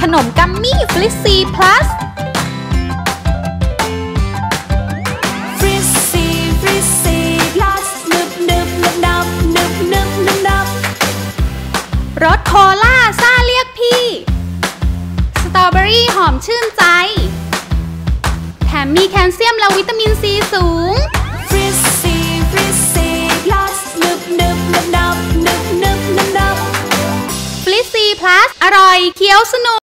ขนมกัมมี่ฟลิซซี่พลัสรสโคลาซ่าเรียกพี่สตรอเบอรี่หอมชื่นใจแถมมีแคลเซียมและวิตามินซีสูงฟลิซซี่พลัสฟลิซซี่พลัสอร่อยเคี้ยวสนุก